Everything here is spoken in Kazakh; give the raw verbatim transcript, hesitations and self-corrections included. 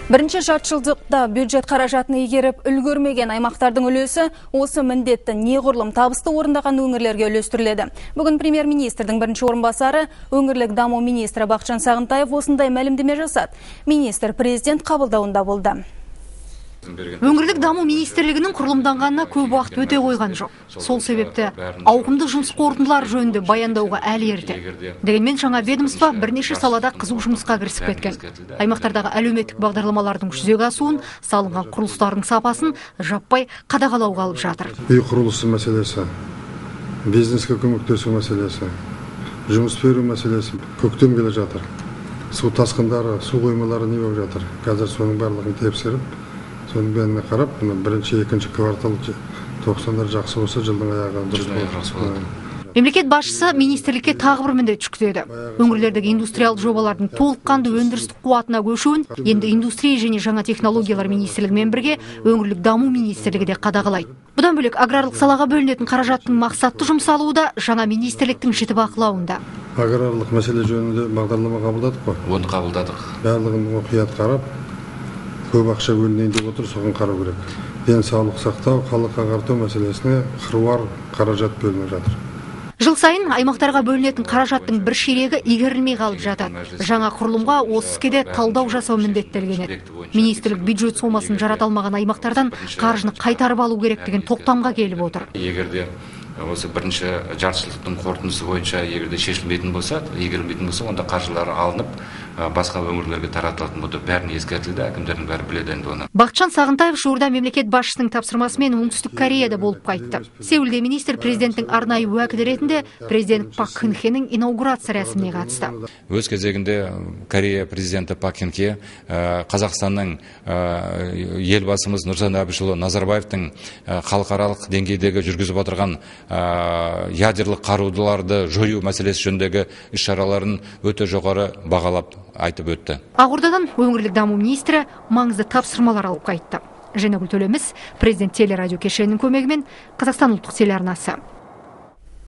Бірінші жартыжылдықта бюджет қаражатын игеріп үлгермеген аймақтардың үлесі осы міндетті неғұрлым табысты орындаған өңірлерге үлестіріледі. Бүгін премьер-министрдің бірінші орынбасары, өңірлік даму министрі Бақытжан Сағынтаев осындай мәлімдеме жасады. Министр президент қабылдауында болды. Өңірлік даму министрлігінің құрылымданғанына көп уақыт өте қойған жоқ. Сол себепті ауқымды жұмыс қорытындылар жөнінде баяндауға әлі ерте. Дегенмен жаңа ведомство бірнеше салада қызу жұмысқа кірісіп кеткен. Аймақтардағы әлеуметтік бағдарламалардың жүзеге асуын, салынған құрылыстардың сапасын жаппай қадағалауға алып жатыр. Үй құрылысы мәселесі, бизнеске көмектесу мәселесі, жұмыс беру мәселесі көктем келе жатыр. Су тасқындары, су қоймалары не болып жатыр. Қазір соның барлығын тексеріп, соның бәріне қарап, бірінші, екінші квартал тоқсандар жақсы болса, жылдың аяғы дұрыс болады. Мемлекет басшысы министрлікке тағы бір міндет жүктеді. Өңірлердегі индустриалды жобалардың толыққанды өндірістік қуатына көшуін енді индустрия және жаңа технологиялар министрлігімен бірге өңірлік даму министрлігі де қадағалайды. Бұдан бөлек аграрлық салаға бөлінетін қаражаттың мақсатты жұмсалуы да жаңа министрліктің жіті бақылауында. Аграрлық мәселе жөнінде бағдарлама қабылдадық қой? Оны қабылдадық. Барлығын мұқият қарап, көп ақша бөлінейін деп отыр, соған қарау керек. Денсаулық сақтау, халық ағарту мәселесіне қыруар қаражат бөлініп жатыр. Жыл сайын аймақтарға бөлінетін қаражаттың бір ширегі игерілмей қалып жатады. Жаңа құрылымға осы іске талдау жасау міндеттелген еді. Министрлік бюджет сомасын жарата алмаған аймақтардан қаржыны қайтарып алу керек деген тоқтамға келіп отыр. Егерде осы бірінші жартыжылдықтың қорытындысы бойынша егерде шешілмейтін болса, игерілмейтін болса, онда қаржылары алынып, басқа өңірлерге таратылатын болды. Бәрін ескертілді, әкімдердің бәрі біледі енді оны. Бақытжан Сағынтаев жуырда мемлекет басшысының тапсырмасымен Оңтүстік Кореяда болып қайтты. Сеулде министр президенттің арнайы уәкілі ретінде президент Пак Кын Хенің инаугурация рәсіміне қатысты. Өз кезегінде Корея президенті Пак Кын Хе Қазақстанның елбасымыз Нұрсұлтан Әбішұлы Назарбаевтың халықаралық деңгейдегі жүргізіп отырған ядерлік қарудыларды жою мәселесі жөніндегі іс-шараларын өте жоғары бағалап айтып өтті. Ақордадан өңірлік даму министрі маңызды тапсырмалар алып қайтты. Женагүл Төлеміс, президент телерадио кешенінің көмегімен Қазақстан ұлттық телеарнасы.